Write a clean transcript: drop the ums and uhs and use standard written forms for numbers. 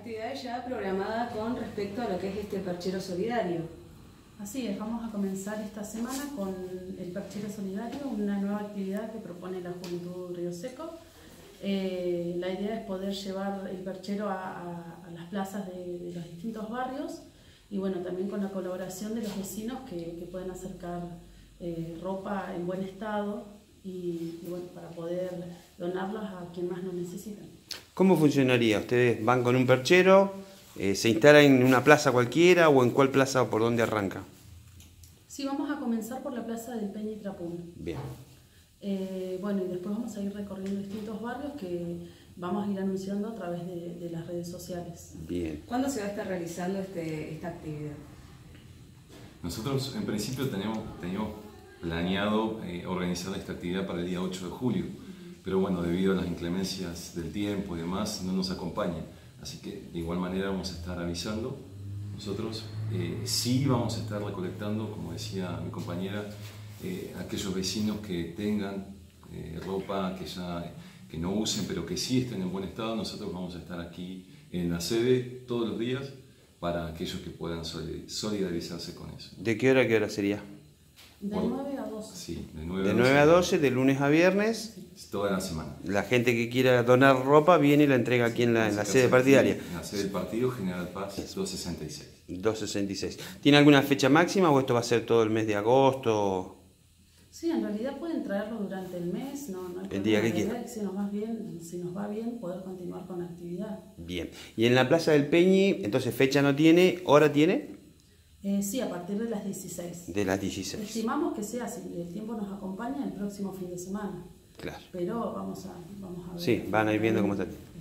Actividad ya programada con respecto a lo que es este perchero solidario. Así es, vamos a comenzar esta semana con el perchero solidario, una nueva actividad que propone la Juventud Río Seco. La idea es poder llevar el perchero a las plazas de los distintos barrios y bueno, también con la colaboración de los vecinos que pueden acercar ropa en buen estado y bueno, para poder donarlas a quien más lo necesitan. ¿Cómo funcionaría? ¿Ustedes van con un perchero, se instalan en una plaza cualquiera o en cuál plaza o por dónde arranca? Sí, vamos a comenzar por la plaza del Peña y Trapún. Bien. Bueno, y después vamos a ir recorriendo distintos barrios que vamos a ir anunciando a través de las redes sociales. Bien. ¿Cuándo se va a estar realizando esta actividad? Nosotros en principio teníamos planeado organizar esta actividad para el día 8 de julio, pero bueno, debido a las inclemencias del tiempo y demás, no nos acompaña. Así que de igual manera vamos a estar avisando. Nosotros sí vamos a estar recolectando, como decía mi compañera, aquellos vecinos que tengan ropa que no usen, pero que sí estén en buen estado. Nosotros vamos a estar aquí en la sede todos los días para aquellos que puedan solidarizarse con eso. ¿De qué hora a qué hora sería? De 9 a 12. Sí, De 9 a 12, de lunes a viernes. Toda la semana. La gente que quiera donar ropa viene y la entrega aquí en la sede partidaria. En la sede del partido, General Paz 266. 266. ¿Tiene alguna fecha máxima o esto va a ser todo el mes de agosto? Sí, en realidad pueden traerlo durante el mes, no hay El día que problema. quieran. Si nos va bien, poder continuar con la actividad. Bien. ¿Y en la Plaza del Peñi, entonces fecha no tiene, hora tiene? Sí, a partir de las 16. De las 16. Estimamos que sea, si el tiempo nos acompaña, el próximo fin de semana. Claro. Pero vamos a ver. Sí, van a ir viendo cómo está.